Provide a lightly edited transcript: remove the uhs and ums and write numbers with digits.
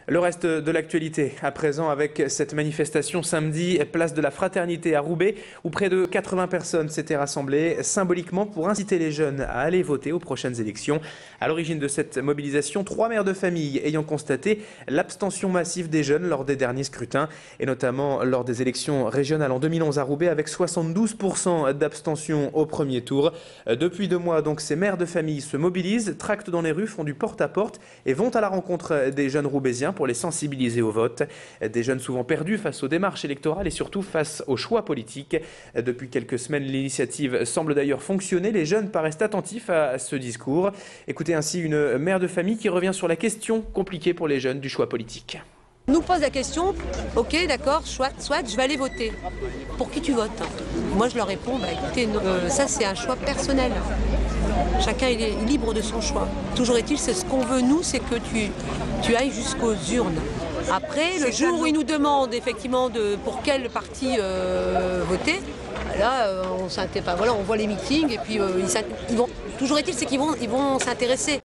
Le reste de l'actualité, à présent avec cette manifestation samedi, place de la Fraternité à Roubaix, où près de 80 personnes s'étaient rassemblées symboliquement pour inciter les jeunes à aller voter aux prochaines élections. À l'origine de cette mobilisation, 3 mères de famille ayant constaté l'abstention massive des jeunes lors des derniers scrutins, et notamment lors des élections régionales en 2011 à Roubaix, avec 72% d'abstention au premier tour. Depuis 2 mois, donc, ces mères de famille se mobilisent, tractent dans les rues, font du porte-à-porte et vont à la rencontre des jeunes roubaisiens pour les sensibiliser au vote. Des jeunes souvent perdus face aux démarches électorales et surtout face aux choix politiques. Depuis quelques semaines, l'initiative semble d'ailleurs fonctionner. Les jeunes paraissent attentifs à ce discours. Écoutez ainsi une mère de famille qui revient sur la question compliquée pour les jeunes du choix politique. On nous pose la question, ok d'accord, soit je vais aller voter. Pour qui tu votes? Moi je leur réponds, écoutez, ça c'est un choix personnel. Chacun est libre de son choix. Toujours est-il, c'est ce qu'on veut nous, c'est que tu ailles jusqu'aux urnes. Après, le jour où ils nous demandent effectivement pour quel parti voter, là on voit les meetings et puis toujours est-il, c'est qu'ils vont s'intéresser.